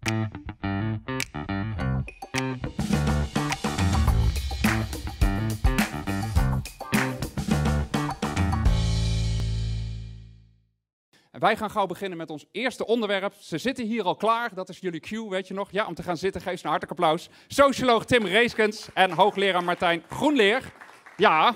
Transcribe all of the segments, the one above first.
Wij gaan gauw beginnen met ons eerste onderwerp. Ze zitten hier al klaar, dat is jullie cue, weet je nog? Ja, om te gaan zitten, geef ze een hartelijk applaus. Socioloog Tim Reeskens en hoogleraar Martijn Groenleer. Ja.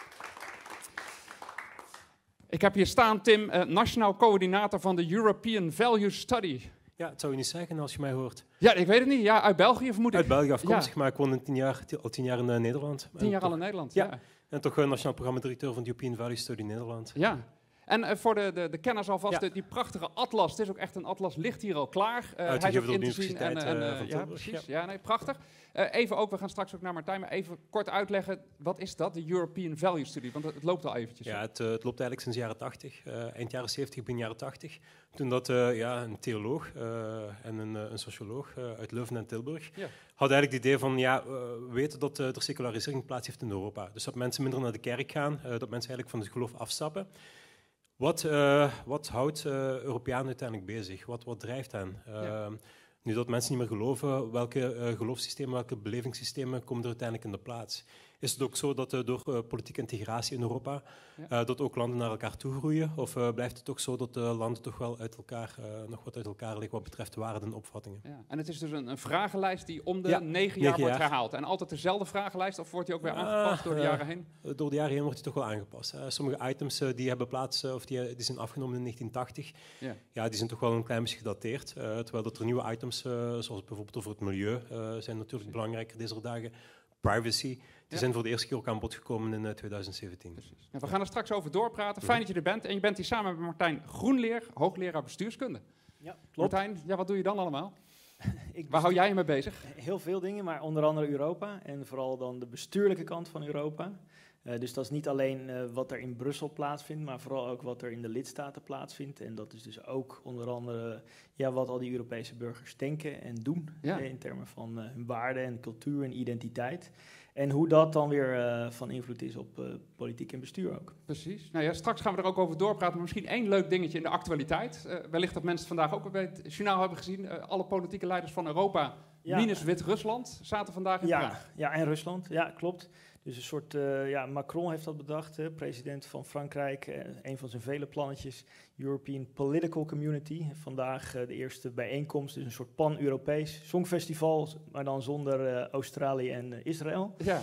Ik heb hier staan, Tim, nationaal coördinator van de European Value Study. Ja, het zou je niet zeggen als je mij hoort. Ja, ik weet het niet. Ja, uit België vermoed ik. Uit België afkomstig, maar ik woon al 10 jaar in Nederland. 10 jaar al in Nederland, ja. En toch nationaal programmadirecteur van de European Value Study Nederland. Ja. En voor de kenners alvast, die prachtige atlas, het is ook echt een atlas, ligt hier al klaar. Hij is ook in te zien. Ja, precies. Ja, nee, prachtig. Even ook, we gaan straks ook naar Martijn, maar even kort uitleggen, wat is dat, de European Value Study? Want het loopt al eventjes. Ja, het loopt eigenlijk sinds de jaren 80, eind jaren 70, begin jaren 80. Toen dat een theoloog en een socioloog uit Leuven en Tilburg hadden eigenlijk het idee van, we weten dat er secularisering plaats heeft in Europa. Dus dat mensen minder naar de kerk gaan, dat mensen eigenlijk van het geloof afstappen. Wat houdt Europeanen uiteindelijk bezig? Wat drijft hen? Nu dat mensen niet meer geloven, welke geloofssystemen, welke belevingssystemen komen er uiteindelijk in de plaats? Is het ook zo dat door politieke integratie in Europa dat ook landen naar elkaar toe groeien? Of blijft het ook zo dat landen toch wel nog wat uit elkaar liggen wat betreft waarden en opvattingen? Ja. En het is dus een vragenlijst die om de 9 jaar wordt herhaald. En altijd dezelfde vragenlijst, of wordt die ook weer aangepast door de jaren heen? Door de jaren heen wordt die toch wel aangepast. Sommige items die hebben plaats, of die zijn afgenomen in 1980, die zijn toch wel een klein beetje gedateerd. Terwijl dat er nieuwe items, zoals bijvoorbeeld over het milieu, zijn natuurlijk belangrijker deze dagen. Privacy, die zijn voor de eerste keer ook aan bod gekomen in 2017. Precies. Ja, we gaan er straks over doorpraten. Fijn dat je er bent. En je bent hier samen met Martijn Groenleer, hoogleraar bestuurskunde. Ja, klopt. Martijn, wat doe je dan allemaal? Waar hou jij je mee bezig? Heel veel dingen, maar onder andere Europa. En vooral dan de bestuurlijke kant van Europa. Dus dat is niet alleen wat er in Brussel plaatsvindt, maar vooral ook wat er in de lidstaten plaatsvindt. En dat is dus ook onder andere wat al die Europese burgers denken en doen in termen van hun waarden en cultuur en identiteit. En hoe dat dan weer van invloed is op politiek en bestuur ook. Precies. Nou ja, straks gaan we er ook over doorpraten, maar misschien één leuk dingetje in de actualiteit. Wellicht dat mensen het vandaag ook bij het journaal hebben gezien. Alle politieke leiders van Europa, minus Wit-Rusland, zaten vandaag in Praag. Ja, en Rusland. Ja, klopt. Dus een soort, Macron heeft dat bedacht, president van Frankrijk. Een van zijn vele plannetjes, European Political Community. Vandaag de eerste bijeenkomst, dus een soort pan-Europees songfestival, maar dan zonder Australië en Israël. Ja.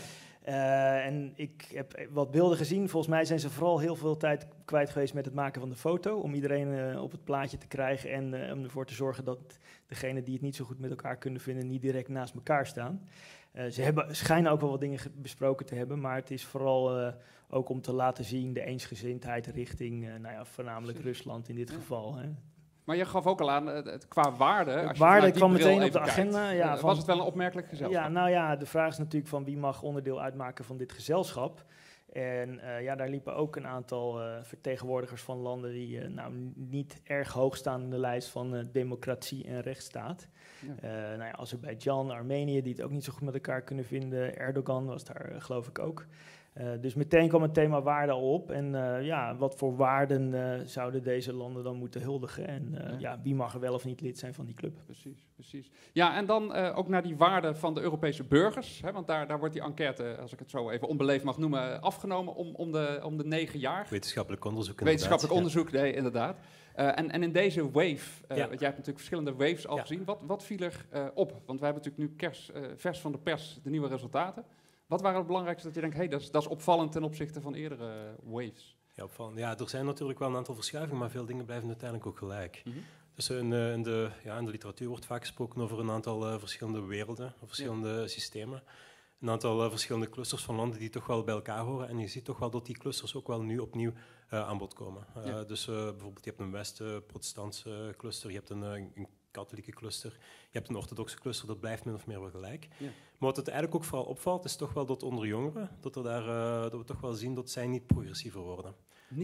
En ik heb wat beelden gezien. Volgens mij zijn ze vooral heel veel tijd kwijt geweest met het maken van de foto, om iedereen op het plaatje te krijgen en om ervoor te zorgen dat degenen die het niet zo goed met elkaar kunnen vinden, niet direct naast elkaar staan. Ze schijnen ook wel wat dingen besproken te hebben, maar het is vooral ook om te laten zien de eensgezindheid richting voornamelijk Rusland in dit geval. Hè. Maar je gaf ook al aan, qua waarde... Waarde kwam meteen op de agenda. Was het wel een opmerkelijk gezelschap? De vraag is natuurlijk van wie mag onderdeel uitmaken van dit gezelschap. En daar liepen ook een aantal vertegenwoordigers van landen die niet erg hoog staan in de lijst van democratie en rechtsstaat. Ja. Azerbeidzjan, Armenië, die het ook niet zo goed met elkaar kunnen vinden. Erdogan was daar geloof ik ook. Dus meteen kwam het thema waarden al op. En wat voor waarden zouden deze landen dan moeten huldigen? En wie mag er wel of niet lid zijn van die club? Precies. Ja, en dan ook naar die waarden van de Europese burgers. Hè, want daar wordt die enquête, als ik het zo even onbeleefd mag noemen, afgenomen om de 9 jaar. Wetenschappelijk onderzoek. Wetenschappelijk onderzoek, nee, inderdaad. En in deze wave, want jij hebt natuurlijk verschillende waves al gezien. Wat viel er op? Want we hebben natuurlijk nu vers van de pers de nieuwe resultaten. Wat waren het belangrijkste dat je denkt, dat is opvallend ten opzichte van eerdere waves? Ja, opvallend. Ja, er zijn natuurlijk wel een aantal verschuivingen, maar veel dingen blijven uiteindelijk ook gelijk. Mm-hmm. Dus in de literatuur wordt vaak gesproken over een aantal verschillende werelden, verschillende systemen. Een aantal verschillende clusters van landen die toch wel bij elkaar horen. En je ziet toch wel dat die clusters ook wel nu opnieuw aan bod komen. Dus bijvoorbeeld je hebt een West-protestantse cluster, je hebt een katholieke cluster, je hebt een orthodoxe cluster, dat blijft min of meer wel gelijk. Ja. Maar wat het eigenlijk ook vooral opvalt, is toch wel dat onder jongeren, dat we toch wel zien dat zij niet progressiever worden.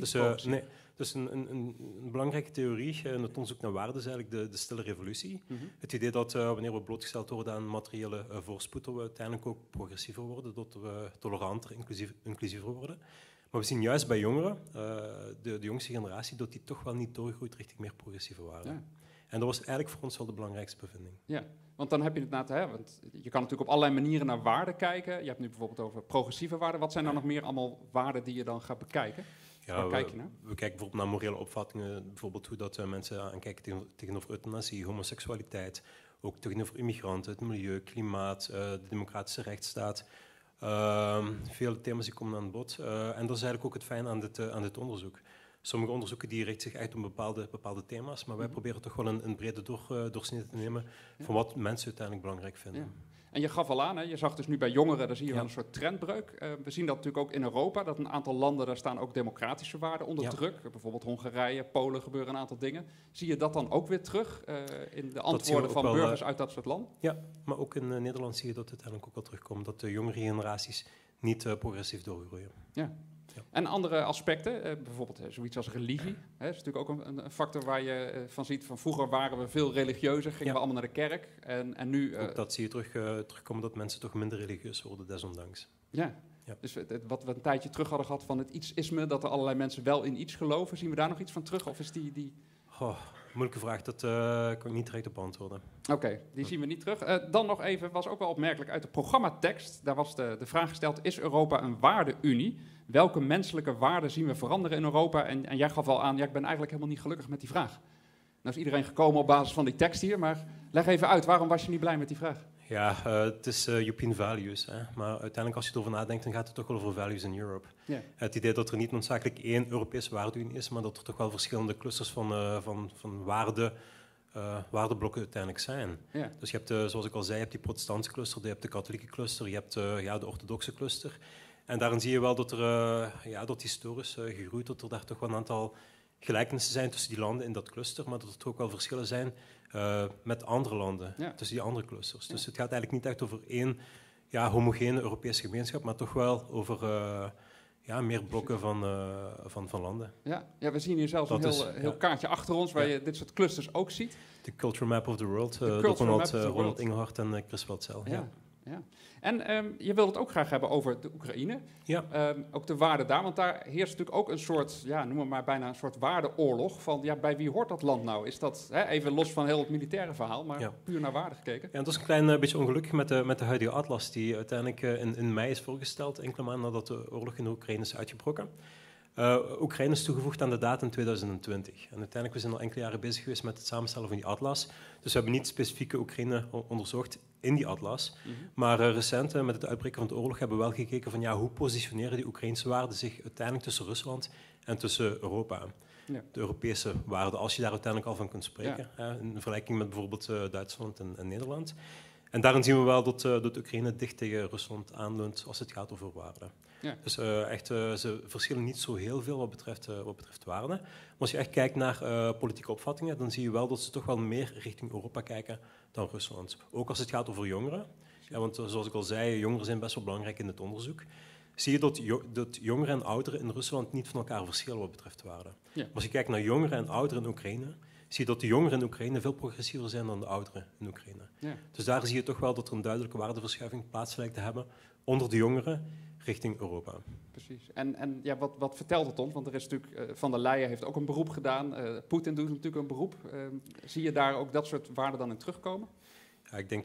Dus een belangrijke theorie in het onderzoek naar waarden is eigenlijk de stille revolutie. Mm-hmm. Het idee dat wanneer we blootgesteld worden aan materiële voorspoed, dat we uiteindelijk ook progressiever worden, dat we toleranter, inclusiever worden. Maar we zien juist bij jongeren, de jongste generatie, dat die toch wel niet doorgroeit richting meer progressieve waarden. Ja. En dat was eigenlijk voor ons wel de belangrijkste bevinding. Ja, want dan heb je het want je kan natuurlijk op allerlei manieren naar waarden kijken. Je hebt nu bijvoorbeeld over progressieve waarden. Wat zijn dan nog meer allemaal waarden die je dan gaat bekijken? Ja, we kijken bijvoorbeeld naar morele opvattingen, bijvoorbeeld hoe dat mensen aankijken tegenover euthanasie, homoseksualiteit, ook tegenover immigranten, het milieu, klimaat, de democratische rechtsstaat. Vele thema's die komen aan bod. En dat is eigenlijk ook het fijne aan dit onderzoek. Sommige onderzoeken die richten zich echt op bepaalde thema's, maar wij proberen toch wel een brede doorsnede te nemen van wat mensen uiteindelijk belangrijk vinden. Ja. En je gaf al aan, je zag dus nu bij jongeren, daar zie je wel een soort trendbreuk. We zien dat natuurlijk ook in Europa, dat een aantal landen, daar staan ook democratische waarden onder druk. Bijvoorbeeld Hongarije, Polen gebeuren een aantal dingen. Zie je dat dan ook weer terug in de antwoorden van burgers uit dat soort landen? Ja, maar ook in Nederland zie je dat het uiteindelijk ook wel terugkomt, dat de jongere generaties niet progressief doorgroeien. Ja. En andere aspecten, bijvoorbeeld zoiets als religie. Dat is natuurlijk ook een factor waar je van ziet van vroeger waren we veel religieuzer, gingen we allemaal naar de kerk. En nu... Ook dat zie je terugkomen dat mensen toch minder religieus worden, desondanks. Ja. Dus wat we een tijdje terug hadden gehad van het iets-isme, dat er allerlei mensen wel in iets geloven. Zien we daar nog iets van terug? Of is die... Moeilijke vraag, dat kan ik niet direct op antwoorden. Oké, die zien we niet terug. Dan nog even, was ook wel opmerkelijk uit de programmatekst. Daar was de vraag gesteld, is Europa een waardeunie? Welke menselijke waarden zien we veranderen in Europa? En jij gaf al aan, ik ben eigenlijk helemaal niet gelukkig met die vraag. Nou is iedereen gekomen op basis van die tekst hier, maar leg even uit, waarom was je niet blij met die vraag? Ja, het is European values. Hè? Maar uiteindelijk als je erover nadenkt, dan gaat het toch wel over values in Europe. Yeah. Het idee dat er niet noodzakelijk één Europese waardeunie is, maar dat er toch wel verschillende clusters van waardeblokken uiteindelijk zijn. Yeah. Dus je hebt, zoals ik al zei, je hebt die protestantse cluster, je hebt de katholieke cluster, je hebt de orthodoxe cluster. En daarin zie je wel dat historisch gegroeid, dat er daar toch wel een aantal gelijkenissen zijn tussen die landen in dat cluster, maar dat er toch ook wel verschillen zijn met andere landen, tussen die andere clusters. Dus het gaat eigenlijk niet echt over één homogene Europese gemeenschap, maar toch wel over meer blokken van landen. Ja, we zien hier zelfs een heel kaartje achter ons, waar je dit soort clusters ook ziet. De Cultural Map of the World, door Ronald Ingelhart en Chris Weltzel. Ja. En je wilt het ook graag hebben over de Oekraïne. Ja. Ook de waarden daar, want daar heerst natuurlijk ook een soort, noem het maar bijna een soort waardeoorlog van, bij wie hoort dat land nou? Is dat, even los van heel het militaire verhaal, maar puur naar waarde gekeken? Ja, dat is een klein beetje ongelukkig met de huidige atlas, die uiteindelijk in mei is voorgesteld, enkele maanden nadat de oorlog in de Oekraïne is uitgebroken. Oekraïne is toegevoegd aan de data in 2020. En uiteindelijk we zijn al enkele jaren bezig geweest met het samenstellen van die atlas. Dus we hebben niet specifieke Oekraïne onderzocht in die atlas. Maar recent, met het uitbreken van de oorlog, hebben we wel gekeken van hoe positioneren die Oekraïnse waarden zich uiteindelijk tussen Rusland en tussen Europa. Ja. De Europese waarden, als je daar uiteindelijk al van kunt spreken. In vergelijking met bijvoorbeeld Duitsland en Nederland. En daarin zien we wel dat Oekraïne dicht tegen Rusland aanleunt als het gaat over waarden. Ja. Dus ze verschillen niet zo heel veel wat betreft waarden. Maar als je echt kijkt naar politieke opvattingen, dan zie je wel dat ze toch wel meer richting Europa kijken dan Rusland. Ook als het gaat over jongeren. Ja, want zoals ik al zei, jongeren zijn best wel belangrijk in het onderzoek. Zie je dat jongeren en ouderen in Rusland niet van elkaar verschillen wat betreft waarden. Ja. Maar als je kijkt naar jongeren en ouderen in Oekraïne, zie je dat de jongeren in Oekraïne veel progressiever zijn dan de ouderen in Oekraïne. Ja. Dus daar zie je toch wel dat er een duidelijke waardeverschuiving plaats lijkt te hebben onder de jongeren richting Europa. Precies. En wat vertelt het ons? Want er is natuurlijk, Van der Leyen heeft ook een beroep gedaan. Poetin doet natuurlijk een beroep. Zie je daar ook dat soort waarden dan in terugkomen? Ja, ik denk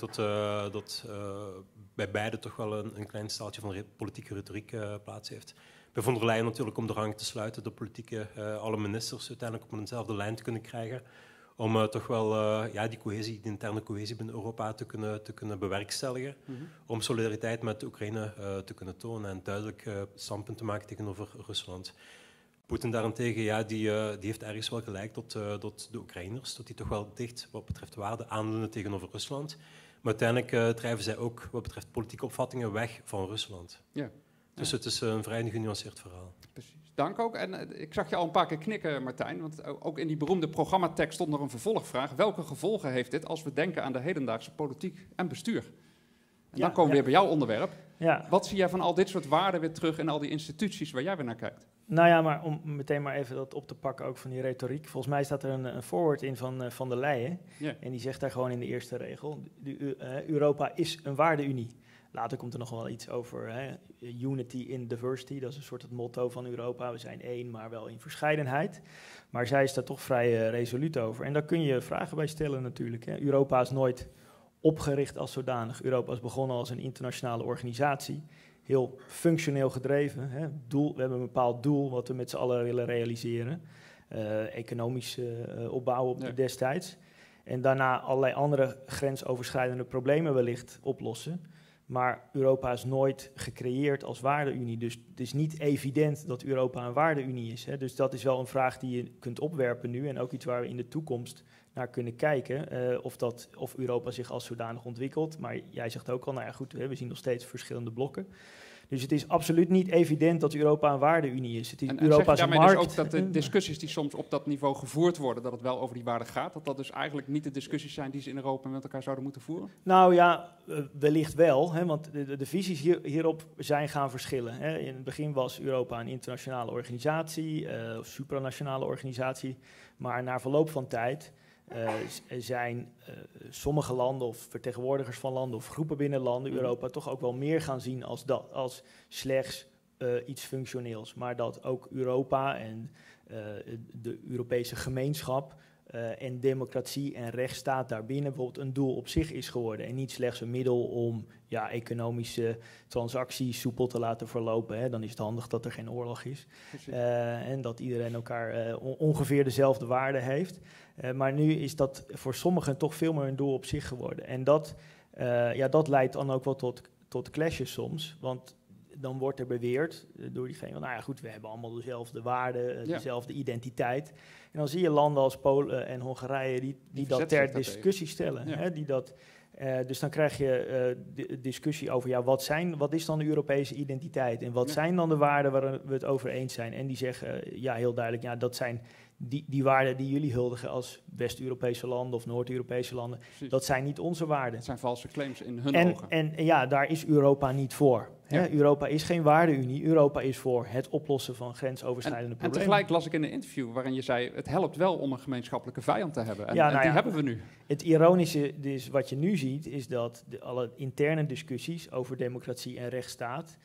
dat bij beide toch wel een klein staaltje van politieke retoriek plaats heeft. Bij Von der Leyen natuurlijk om de rang te sluiten, de politieke, alle ministers uiteindelijk op eenzelfde lijn te kunnen krijgen. Om toch wel die interne cohesie binnen Europa te kunnen bewerkstelligen. Om solidariteit met Oekraïne te kunnen tonen en duidelijk standpunt te maken tegenover Rusland. Poetin daarentegen, die heeft ergens wel gelijk tot de Oekraïners, dat die toch wel dicht wat betreft waarden aanleunen tegenover Rusland. Maar uiteindelijk drijven zij ook wat betreft politieke opvattingen weg van Rusland. Ja. Dus het is een vrij genuanceerd verhaal. Precies. Dank ook. En ik zag je al een paar keer knikken, Martijn, want ook in die beroemde programmatekst stond nog een vervolgvraag. Welke gevolgen heeft dit als we denken aan de hedendaagse politiek en bestuur? En dan komen we weer bij jouw onderwerp. Ja. Wat zie jij van al dit soort waarden weer terug in al die instituties waar jij weer naar kijkt? Nou ja, maar om meteen maar even dat op te pakken, ook van die retoriek. Volgens mij staat er een voorwoord in van der Leyen. Yeah. En die zegt daar gewoon in de eerste regel, Europa is een waardeunie. Later komt er nog wel iets over unity in diversity. Dat is een soort het motto van Europa. We zijn één, maar wel in verscheidenheid. Maar zij is daar toch vrij resoluut over. En daar kun je vragen bij stellen natuurlijk. Hè. Europa is nooit opgericht als zodanig. Europa is begonnen als een internationale organisatie. Heel functioneel gedreven. Hè. We hebben een bepaald doel wat we met z'n allen willen realiseren. Economisch opbouwen destijds. En daarna allerlei andere grensoverschrijdende problemen wellicht oplossen. Maar Europa is nooit gecreëerd als waardeunie. Dus het is niet evident dat Europa een waardeunie is. Hè. Dus dat is wel een vraag die je kunt opwerpen nu. En ook iets waar we in de toekomst naar kunnen kijken. Of Europa zich als zodanig ontwikkelt. Maar jij zegt ook al, nou ja goed, we zien nog steeds verschillende blokken. Dus het is absoluut niet evident dat Europa een waardeunie is. Het is Europa's zeg je markt. Dus ook dat de discussies die soms op dat niveau gevoerd worden, dat het wel over die waarden gaat? Dat dat dus eigenlijk niet de discussies zijn die ze in Europa met elkaar zouden moeten voeren? Nou ja, wellicht wel. Hè, want de visies hierop zijn gaan verschillen. Hè. In het begin was Europa een internationale organisatie, supranationale organisatie. Maar na verloop van tijd zijn sommige landen of vertegenwoordigers van landen of groepen binnen landen Europa toch ook wel meer gaan zien als slechts iets functioneels. Maar dat ook Europa en de Europese gemeenschap en democratie en rechtsstaat daarbinnen bijvoorbeeld een doel op zich is geworden. En niet slechts een middel om economische transacties soepel te laten verlopen. Hè. Dan is het handig dat er geen oorlog is. En dat iedereen elkaar ongeveer dezelfde waarde heeft. Maar nu is dat voor sommigen toch veel meer een doel op zich geworden. En dat leidt dan ook wel tot clashes soms. Want dan wordt er beweerd door diegene, nou ja goed, we hebben allemaal dezelfde waarden, dezelfde identiteit. En dan zie je landen als Polen en Hongarije die dat ter discussie stellen. Ja. Hè, dus dan krijg je discussie over, wat is dan de Europese identiteit? En wat zijn dan de waarden waar we het over eens zijn? En die zeggen, heel duidelijk, dat zijn die waarden die jullie huldigen als West-Europese landen of Noord-Europese landen. Precies. Dat zijn niet onze waarden. Het zijn valse claims in hun ogen. En daar is Europa niet voor. Ja. Hè? Europa is geen waardeunie. Europa is voor het oplossen van grensoverschrijdende problemen. En tegelijk las ik in een interview waarin je zei, het helpt wel om een gemeenschappelijke vijand te hebben. En die hebben we nu. Het ironische is wat je nu ziet, is dat alle interne discussies over democratie en rechtsstaat,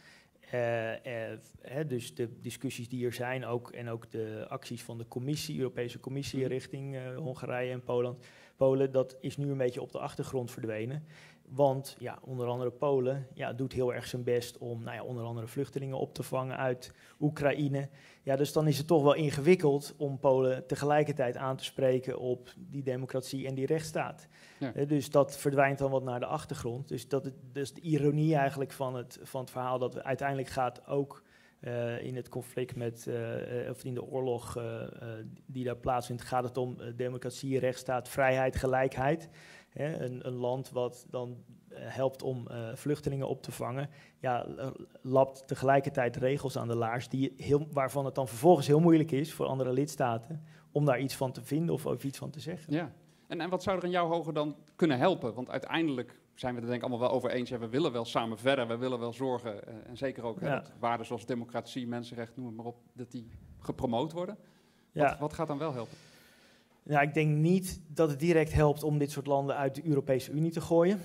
dus de discussies die er zijn en ook de acties van de Europese Commissie richting Hongarije en Polen, dat is nu een beetje op de achtergrond verdwenen. Want onder andere Polen doet heel erg zijn best om onder andere vluchtelingen op te vangen uit Oekraïne. Ja, dus dan is het toch wel ingewikkeld om Polen tegelijkertijd aan te spreken op die democratie en die rechtsstaat. Ja. Dus dat verdwijnt dan wat naar de achtergrond. Dus dat is de ironie eigenlijk van het verhaal, dat uiteindelijk gaat ook in het conflict of in de oorlog die daar plaatsvindt, gaat het om democratie, rechtsstaat, vrijheid, gelijkheid. Een land wat dan helpt om vluchtelingen op te vangen, lapt tegelijkertijd regels aan de laars waarvan het dan vervolgens heel moeilijk is voor andere lidstaten om daar iets van te vinden of iets van te zeggen. Ja. En wat zou er in jouw ogen dan kunnen helpen? Want uiteindelijk zijn we er denk ik allemaal wel over eens. We willen wel samen verder, we willen wel zorgen. En zeker ook dat waarden zoals democratie, mensenrechten, noem het maar op, dat die gepromoot worden. Wat gaat dan wel helpen? Nou, ik denk niet dat het direct helpt om dit soort landen uit de Europese Unie te gooien.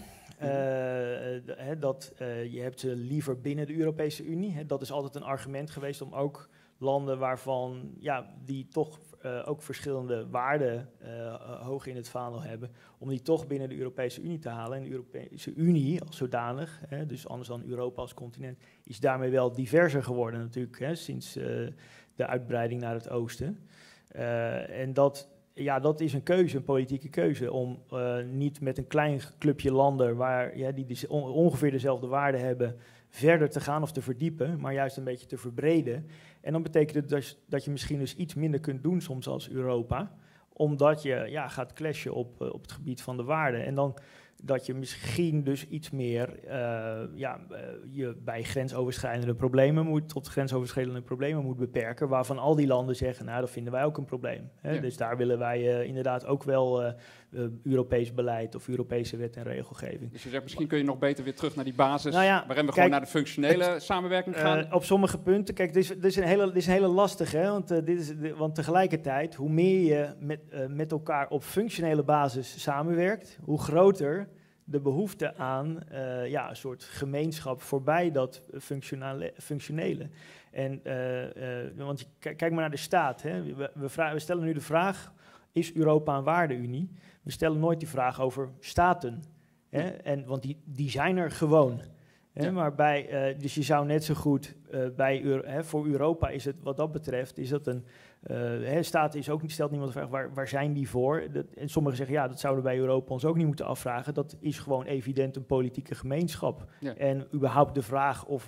Je hebt ze liever binnen de Europese Unie. Dat is altijd een argument geweest om ook landen waarvan die toch ook verschillende waarden hoog in het vaandel hebben, om die toch binnen de Europese Unie te halen. En de Europese Unie als zodanig, dus anders dan Europa als continent, is daarmee wel diverser geworden natuurlijk, sinds de uitbreiding naar het oosten. En dat is een keuze, een politieke keuze, om niet met een klein clubje landen die ongeveer dezelfde waarden hebben, verder te gaan of te verdiepen, maar juist een beetje te verbreden. En dan betekent het dat je misschien dus iets minder kunt doen soms als Europa, omdat je gaat clashen op het gebied van de waarden. En dan dat je misschien dus iets meer je bij grensoverschrijdende problemen moet beperken, waarvan al die landen zeggen, dat vinden wij ook een probleem. Hè? Ja. Dus daar willen wij inderdaad ook wel Europees beleid of Europese wet en regelgeving. Dus je zegt, misschien kun je nog beter weer terug naar die basis, waarin we gewoon naar de functionele samenwerking gaan? Op sommige punten, kijk, dit is een hele lastige, hè? Want tegelijkertijd, hoe meer je met elkaar op functionele basis samenwerkt, hoe groter de behoefte aan een soort gemeenschap voorbij dat functionele. En, want kijk maar naar de staat. Hè. We stellen nu de vraag, is Europa een waardeunie? We stellen nooit die vraag over staten. Hè. Want die zijn er gewoon. Hè. Maar dus je zou net zo goed voor Europa is het wat dat betreft, is dat een staten is ook niet, stelt niemand de vraag waar zijn die voor? En sommigen zeggen dat zouden wij Europa ons ook niet moeten afvragen. Dat is gewoon evident een politieke gemeenschap. Ja. En überhaupt de vraag of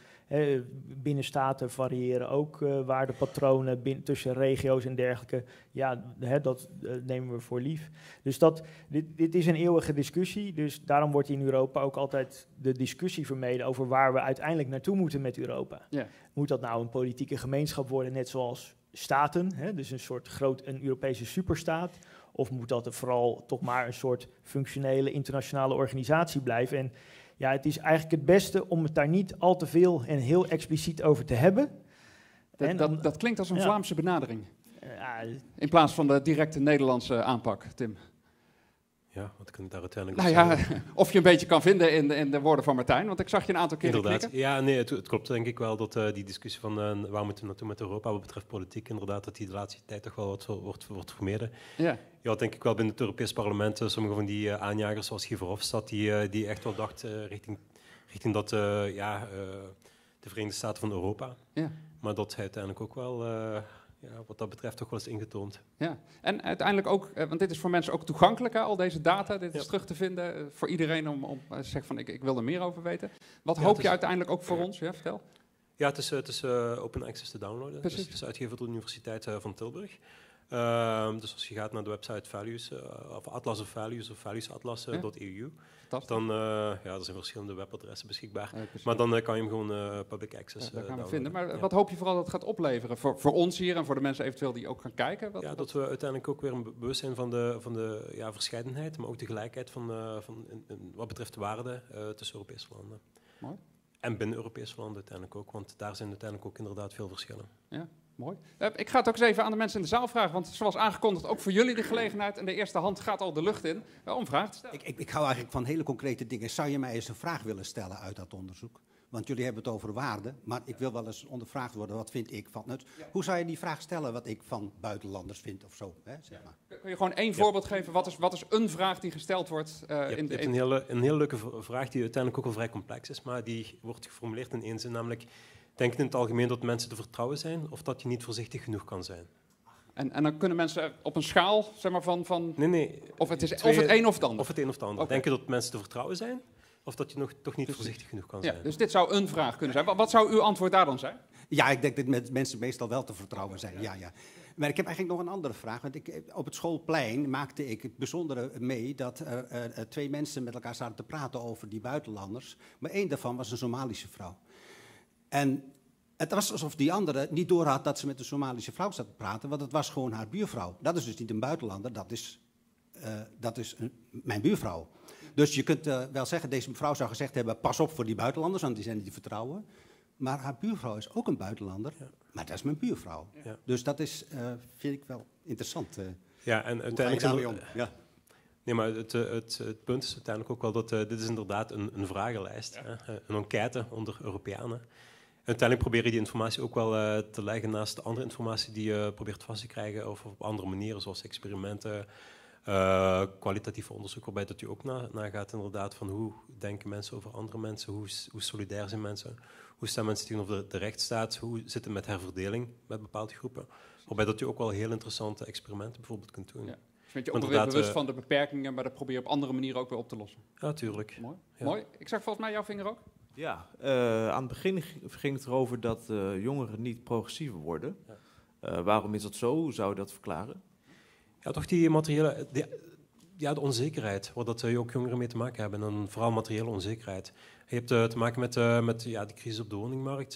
binnen staten variëren ook waardepatronen tussen regio's en dergelijke. Ja, dat nemen we voor lief. Dus dit is een eeuwige discussie. Dus daarom wordt in Europa ook altijd de discussie vermeden over waar we uiteindelijk naartoe moeten met Europa. Ja. Moet dat nou een politieke gemeenschap worden, net zoals staten, dus een Europese superstaat, of moet dat vooral toch maar een soort functionele internationale organisatie blijven? En ja, het is eigenlijk het beste om het daar niet al te veel en heel expliciet over te hebben. Dat klinkt als een Vlaamse benadering, in plaats van de directe Nederlandse aanpak, Tim. Ja, wat kan ik daar uiteindelijk zeggen? Of je een beetje kan vinden in de woorden van Martijn, want ik zag je een aantal keren inderdaad. klikken. Ja, nee, het klopt denk ik wel dat die discussie van waar moeten we naartoe met Europa wat betreft politiek, inderdaad, dat die de laatste tijd toch wel wat wordt vermeden. Ja. Ja, denk ik wel binnen het Europees Parlement, sommige van die aanjagers zoals Guy Verhofstadt, die echt wel dacht richting dat, de Verenigde Staten van Europa. Ja. Maar dat hij uiteindelijk ook wel... wat dat betreft toch wel eens ingetoond. Ja, en uiteindelijk ook, want dit is voor mensen ook toegankelijk, al deze data. Dit is terug te vinden voor iedereen om te zeggen van ik wil er meer over weten. Wat hoop je uiteindelijk ook voor ons? Ja, vertel. Ja, het is open access te downloaden. Precies. Dus het is uitgegeven door de Universiteit van Tilburg. Dus als je gaat naar de website Values, of Atlas of Values of valuesatlas.eu, dan er zijn verschillende webadressen beschikbaar. Maar dan kan je hem gewoon public access dat gaan we vinden. Maar wat hoop je vooral dat het gaat opleveren voor ons hier en voor de mensen eventueel die ook gaan kijken? Dat we uiteindelijk ook weer een bewustzijn van de verscheidenheid, maar ook de gelijkheid van wat betreft de waarden tussen Europese landen. Mooi. En binnen Europese landen uiteindelijk ook, want daar zijn uiteindelijk ook inderdaad veel verschillen. Ja. Mooi. Ik ga het ook eens even aan de mensen in de zaal vragen, want zoals aangekondigd ook voor jullie de gelegenheid en de eerste hand gaat al de lucht in om vragen te stellen. Ik hou eigenlijk van hele concrete dingen. Zou je mij eens een vraag willen stellen uit dat onderzoek? Want jullie hebben het over waarde, maar ik wil wel eens ondervraagd worden, wat vind ik van het? Ja. Hoe zou je die vraag stellen, wat ik van buitenlanders vind of zo? Hè, zeg maar. Kun je gewoon één voorbeeld geven? Wat is een vraag die gesteld wordt? Je hebt een hele leuke vraag die uiteindelijk ook al vrij complex is, maar die wordt geformuleerd in één zin, namelijk... Denk je in het algemeen dat mensen te vertrouwen zijn of dat je niet voorzichtig genoeg kan zijn? En dan kunnen mensen op een schaal, zeg maar, van... Nee. Of het een of het ander? Of het een of het ander. Okay. Denk je dat mensen te vertrouwen zijn of dat je toch niet voorzichtig genoeg kan zijn? Dus dit zou een vraag kunnen zijn. Wat zou uw antwoord daar dan zijn? Ja, ik denk dat mensen meestal wel te vertrouwen zijn. Ja. Maar ik heb eigenlijk nog een andere vraag. Want op het schoolplein maakte ik het bijzondere mee dat er twee mensen met elkaar zaten te praten over die buitenlanders. Maar één daarvan was een Somalische vrouw. En het was alsof die andere niet doorhad dat ze met een Somalische vrouw zat te praten, want het was gewoon haar buurvrouw. Dat is dus niet een buitenlander, dat is mijn buurvrouw. Dus je kunt wel zeggen, deze mevrouw zou gezegd hebben, pas op voor die buitenlanders, want die zijn niet te vertrouwen. Maar haar buurvrouw is ook een buitenlander, maar dat is mijn buurvrouw. Ja. Dus dat is, vind ik wel interessant. Ja, en uiteindelijk... Nee, maar het punt is uiteindelijk ook wel dat dit is inderdaad een vragenlijst, een enquête onder Europeanen. Uiteindelijk probeer je die informatie ook wel te leggen naast de andere informatie die je probeert vast te krijgen of op andere manieren, zoals experimenten, kwalitatief onderzoek, waarbij dat je ook nagaat inderdaad van hoe denken mensen over andere mensen, hoe solidair zijn mensen, hoe staan mensen tegenover de rechtsstaat, hoe zit het met herverdeling met bepaalde groepen, waarbij dat je ook wel heel interessante experimenten bijvoorbeeld kunt doen. Ja. Dus je ook weer bewust van de beperkingen, maar dat probeer je op andere manieren ook weer op te lossen. Ja, tuurlijk. Mooi. Ja. Mooi. Ik zag volgens mij jouw vinger ook. Ja, aan het begin ging het erover dat jongeren niet progressiever worden. Ja. Waarom is dat zo? Hoe zou je dat verklaren? Ja, toch die materiële... de onzekerheid, waar dat ook jongeren mee te maken hebben. En dan vooral materiële onzekerheid. Je hebt te maken met de crisis op de woningmarkt.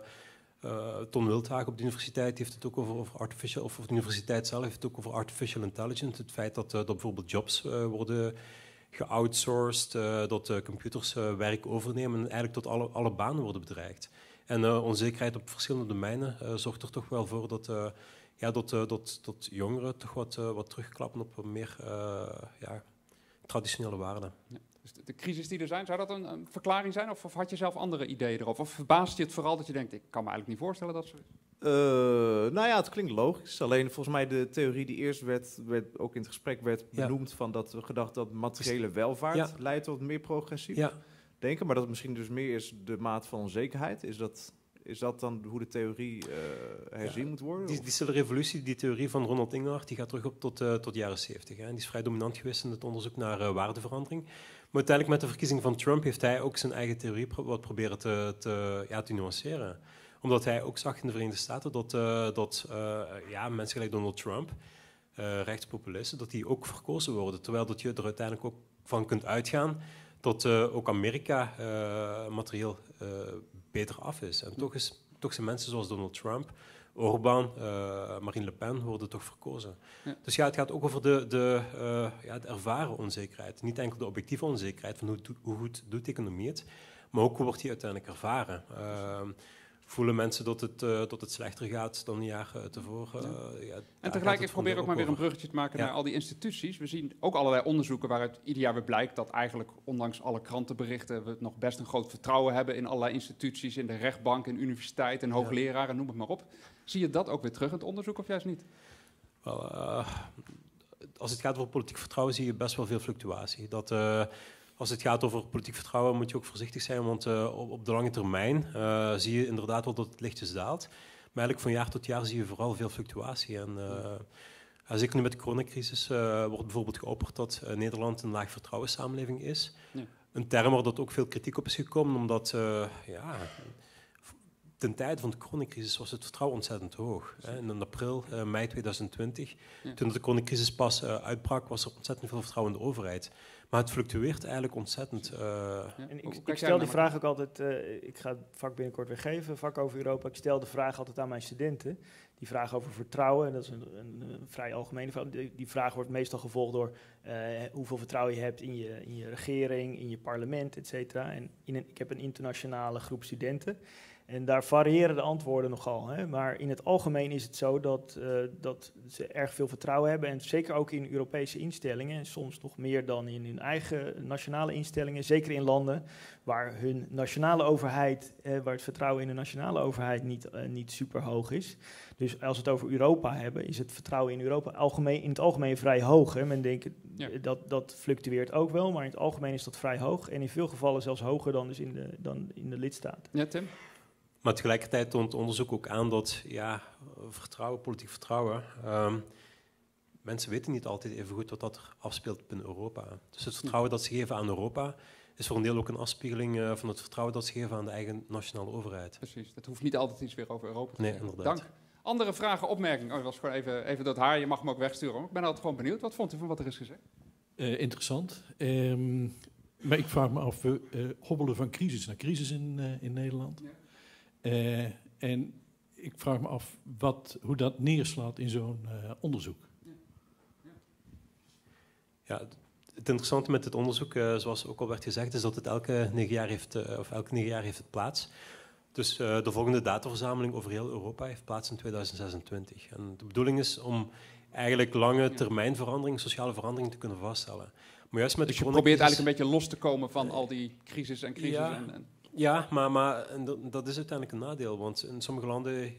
Ton Wildhagen op de universiteit heeft het ook over artificial... Of de universiteit zelf heeft het ook over artificial intelligence. Het feit dat bijvoorbeeld jobs worden... geoutsourced, dat computers werk overnemen en eigenlijk tot alle banen worden bedreigd. En onzekerheid op verschillende domeinen zorgt er toch wel voor dat jongeren toch wat terugklappen op meer traditionele waarden. Ja. Dus de crisis die er zijn, zou dat een verklaring zijn? Of had je zelf andere ideeën erover? Of verbaast je het vooral dat je denkt, ik kan me eigenlijk niet voorstellen dat zo is? Nou ja, het klinkt logisch. Alleen volgens mij de theorie die eerst werd ook in het gesprek werd benoemd, van dat we gedacht dat materiële welvaart leidt tot meer progressief denken. Maar dat het misschien dus meer is de maat van onzekerheid. Is dat dan hoe de theorie herzien moet worden? Die stille revolutie, die theorie van Ronald Ingenhard, die gaat terug op tot de jaren 70. Hè. En die is vrij dominant geweest in het onderzoek naar waardeverandering. Maar uiteindelijk met de verkiezing van Trump heeft hij ook zijn eigen theorie wat proberen te nuanceren. Omdat hij ook zag in de Verenigde Staten dat mensen gelijk Donald Trump, rechtspopulisten, dat die ook verkozen worden. Terwijl dat je er uiteindelijk ook van kunt uitgaan dat ook Amerika materieel beter af is. En toch zijn mensen zoals Donald Trump, Orbán, Marine Le Pen worden toch verkozen. Ja. Dus het gaat ook over de ervaren onzekerheid. Niet enkel de objectieve onzekerheid van hoe goed doet de economie het, maar ook hoe wordt die uiteindelijk ervaren. Voelen mensen dat het slechter gaat dan een jaar tevoren? En tegelijk, ik probeer ook maar weer een bruggetje te maken naar al die instituties. We zien ook allerlei onderzoeken waaruit ieder jaar weer blijkt dat eigenlijk, ondanks alle krantenberichten, we nog best een groot vertrouwen hebben in allerlei instituties, in de rechtbank, in universiteit, en hoogleraren, noem het maar op. Zie je dat ook weer terug in het onderzoek of juist niet? Als het gaat over politiek vertrouwen zie je best wel veel fluctuatie. Als het gaat over politiek vertrouwen moet je ook voorzichtig zijn, want op de lange termijn zie je inderdaad wel dat het lichtjes daalt. Maar eigenlijk van jaar tot jaar zie je vooral veel fluctuatie. En zeker nu met de coronacrisis wordt bijvoorbeeld geopperd dat Nederland een laag vertrouwenssamenleving is. Ja. Een term waar dat ook veel kritiek op is gekomen, omdat ten tijde van de coronacrisis was het vertrouwen ontzettend hoog. In april, mei 2020, toen de coronacrisis pas uitbrak, was er ontzettend veel vertrouwen in de overheid. Maar het fluctueert eigenlijk ontzettend. En ik stel die vraag ook altijd, ik ga het vak binnenkort weer geven, vak over Europa. Ik stel de vraag altijd aan mijn studenten. Die vraag over vertrouwen, en dat is een vrij algemene vraag. Die vraag wordt meestal gevolgd door hoeveel vertrouwen je hebt in je regering, in je parlement, et cetera. En ik heb een internationale groep studenten. En daar variëren de antwoorden nogal. Hè? Maar in het algemeen is het zo dat ze erg veel vertrouwen hebben. En zeker ook in Europese instellingen. En soms nog meer dan in hun eigen nationale instellingen. Zeker in landen waar hun nationale overheid, waar het vertrouwen in de nationale overheid niet super hoog is. Dus als we het over Europa hebben, is het vertrouwen in Europa in het algemeen vrij hoog. Hè? Men denkt dat fluctueert ook wel, maar in het algemeen is dat vrij hoog. En in veel gevallen zelfs hoger dan dus in de lidstaten. Ja, Tim? Maar tegelijkertijd toont onderzoek ook aan dat vertrouwen, politiek vertrouwen, mensen weten niet altijd even goed wat dat er afspeelt binnen Europa. Dus het vertrouwen dat ze geven aan Europa is voor een deel ook een afspiegeling van het vertrouwen dat ze geven aan de eigen nationale overheid. Precies, dat hoeft niet altijd iets weer over Europa te zeggen. Nee, inderdaad. Dank. Andere vragen, opmerkingen? Dat was gewoon even dat haar, je mag hem ook wegsturen. Hoor. Ik ben altijd gewoon benieuwd. Wat vond u van wat er is gezegd? Interessant. Maar ik vraag me af, we hobbelen van crisis naar crisis in Nederland. Ja. En ik vraag me af hoe dat neerslaat in zo'n onderzoek. Ja, het interessante met dit onderzoek, zoals ook al werd gezegd, is dat het elke 9 jaar heeft het plaats. Dus de volgende dataverzameling over heel Europa heeft plaats in 2026. En de bedoeling is om eigenlijk lange termijn verandering, sociale verandering te kunnen vaststellen. Maar juist met dus je probeert eigenlijk een beetje los te komen van al die crisis. Ja, maar dat is uiteindelijk een nadeel, want in sommige landen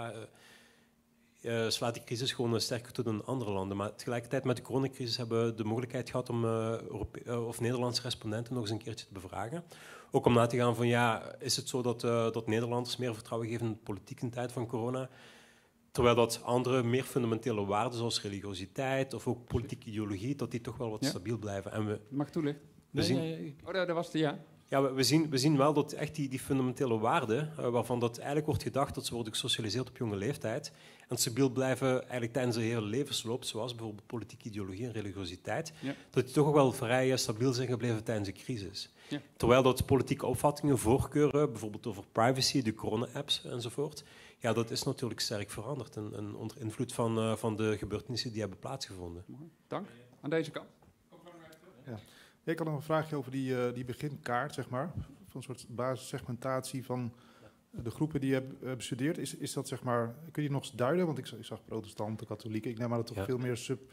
slaat die crisis gewoon sterker toe dan in andere landen. Maar tegelijkertijd met de coronacrisis hebben we de mogelijkheid gehad om Nederlandse respondenten nog eens een keertje te bevragen. Ook om na te gaan van is het zo dat Nederlanders meer vertrouwen geven in de politiek in de tijd van corona, terwijl dat andere meer fundamentele waarden zoals religiositeit of ook politieke ideologie, dat die toch wel wat stabiel blijven. En mag ik toelichten? Daar was het, Ja, we zien wel dat echt die fundamentele waarden, waarvan dat eigenlijk wordt gedacht dat ze worden gesocialiseerd op jonge leeftijd en stabiel blijven eigenlijk tijdens de hele levensloop, zoals bijvoorbeeld politieke ideologie en religiositeit, dat die toch wel vrij stabiel zijn gebleven tijdens de crisis. Ja. Terwijl dat politieke opvattingen, voorkeuren, bijvoorbeeld over privacy, de corona-apps enzovoort, dat is natuurlijk sterk veranderd en onder invloed van de gebeurtenissen die hebben plaatsgevonden. Dank. Aan deze kant. Ja. Ik had nog een vraagje over die beginkaart, zeg maar. Van een soort basissegmentatie van de groepen die je hebt bestudeerd. Is dat, zeg maar, kun je die nog eens duiden? Want ik zag protestanten, katholieken. Ik neem aan dat er toch veel meer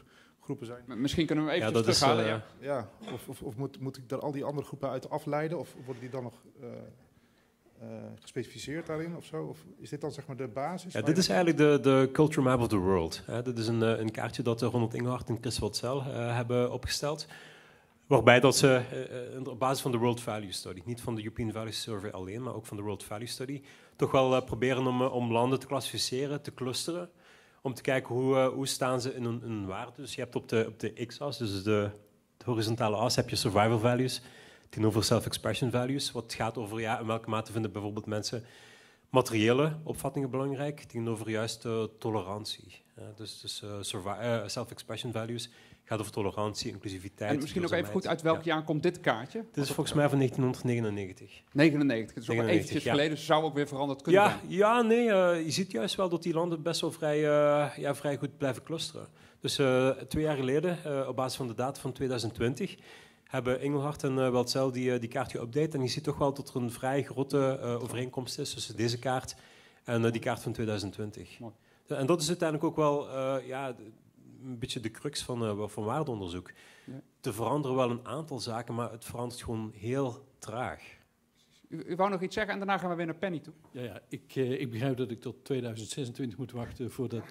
groepen zijn. Misschien kunnen we hem even terughalen. Of moet ik daar al die andere groepen uit afleiden? Of worden die dan nog gespecificeerd daarin of zo? Of is dit dan zeg maar de basis? Ja, dit is eigenlijk de culture map of the world. Dit is een kaartje dat Ronald Engelhart en Chris Watzel hebben opgesteld. Waarbij dat ze op basis van de World Value Study, niet van de European Value Survey alleen, maar ook van de World Value Study, toch wel proberen om landen te klassificeren, te clusteren, om te kijken hoe staan ze in hun waarde. Dus je hebt op de x-as, dus de horizontale as, heb je survival values tegenover self-expression values. Wat gaat over in welke mate vinden bijvoorbeeld mensen materiële opvattingen belangrijk tegenover juist tolerantie. Dus self-expression values gaat over tolerantie, inclusiviteit. En misschien ook even goed, uit welk jaar komt dit kaartje? Dit is volgens mij van 1999. 99, dus ook eventjes geleden, dus zou ook weer veranderd kunnen zijn. Ja, nee, je ziet juist wel dat die landen best wel vrij goed blijven clusteren. Dus 2 jaar geleden, op basis van de data van 2020, hebben Engelhart en Watzel die kaart geüpdate. En je ziet toch wel dat er een vrij grote overeenkomst is tussen deze kaart en die kaart van 2020. Mooi. En dat is uiteindelijk ook wel een beetje de crux van waardeonderzoek. Ja. Er veranderen wel een aantal zaken, maar het verandert gewoon heel traag. U wou nog iets zeggen en daarna gaan we weer naar Penny toe. Ja, ik begrijp dat ik tot 2026 moet wachten voordat...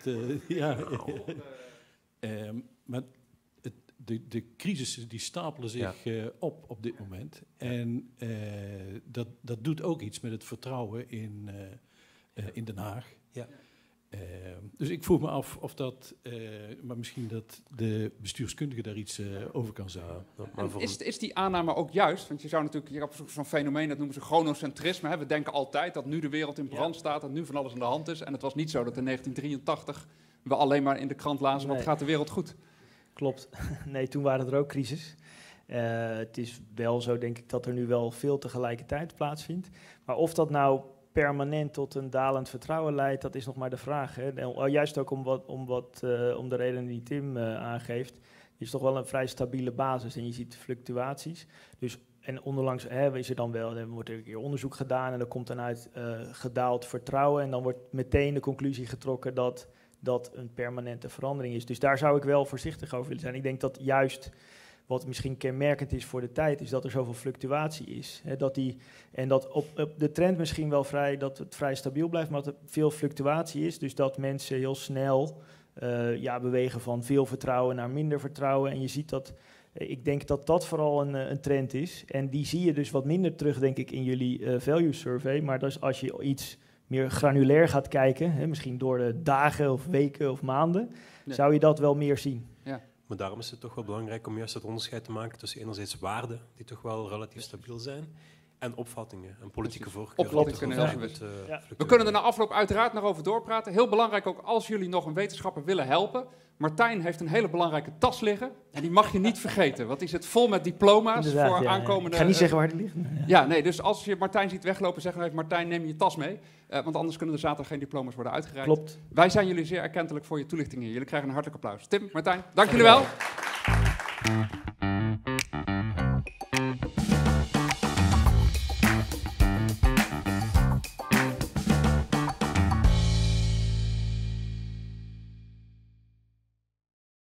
maar de crisissen die stapelen zich op dit moment. Ja. En dat doet ook iets met het vertrouwen in Den Haag. Ja. Dus ik vroeg me af of dat, maar misschien dat de bestuurskundige daar iets over kan zeggen. Is die aanname ook juist? Want je hebt zo'n fenomeen, dat noemen ze chronocentrisme. Hè? We denken altijd dat nu de wereld in brand staat, dat nu van alles aan de hand is. En het was niet zo dat in 1983 we alleen maar in de krant lazen, wat gaat de wereld goed? Klopt. Nee, toen waren er ook crisis. Het is wel zo, denk ik, dat er nu wel veel tegelijkertijd plaatsvindt. Maar of dat nou permanent tot een dalend vertrouwen leidt, dat is nog maar de vraag. Hè. Juist ook om de reden die Tim aangeeft, is toch wel een vrij stabiele basis en je ziet fluctuaties. Dus, en onderlangs is er dan wel, wordt er een keer onderzoek gedaan en er komt dan uit gedaald vertrouwen en dan wordt meteen de conclusie getrokken dat een permanente verandering is. Dus daar zou ik wel voorzichtig over willen zijn. Ik denk dat juist wat misschien kenmerkend is voor de tijd, is dat er zoveel fluctuatie is. Hè, dat op de trend misschien wel dat het vrij stabiel blijft, maar dat er veel fluctuatie is. Dus dat mensen heel snel bewegen van veel vertrouwen naar minder vertrouwen. En je ziet dat, ik denk dat dat vooral een trend is. En die zie je dus wat minder terug, denk ik, in jullie value survey. Maar dus als je iets meer granulair gaat kijken, misschien door de dagen of weken of maanden, zou je dat wel meer zien. Ja. Maar daarom is het toch wel belangrijk om juist het onderscheid te maken tussen enerzijds waarden, die toch wel relatief stabiel zijn, en opvattingen en politieke voorkeuren. Opvattingen kunnen heel bewust. We kunnen er na afloop uiteraard nog over doorpraten. Heel belangrijk ook als jullie nog een wetenschapper willen helpen. Martijn heeft een hele belangrijke tas liggen. En die mag je niet vergeten, want die zit vol met diploma's voor aankomende... Ik ga niet zeggen waar die ligt. Ja, nee, dus als je Martijn ziet weglopen, zeg dan even Martijn, neem je tas mee. Want anders kunnen er zaterdag geen diploma's worden uitgereikt. Klopt. Wij zijn jullie zeer erkentelijk voor je toelichting hier. Jullie krijgen een hartelijk applaus. Tim, Martijn, dank jullie wel.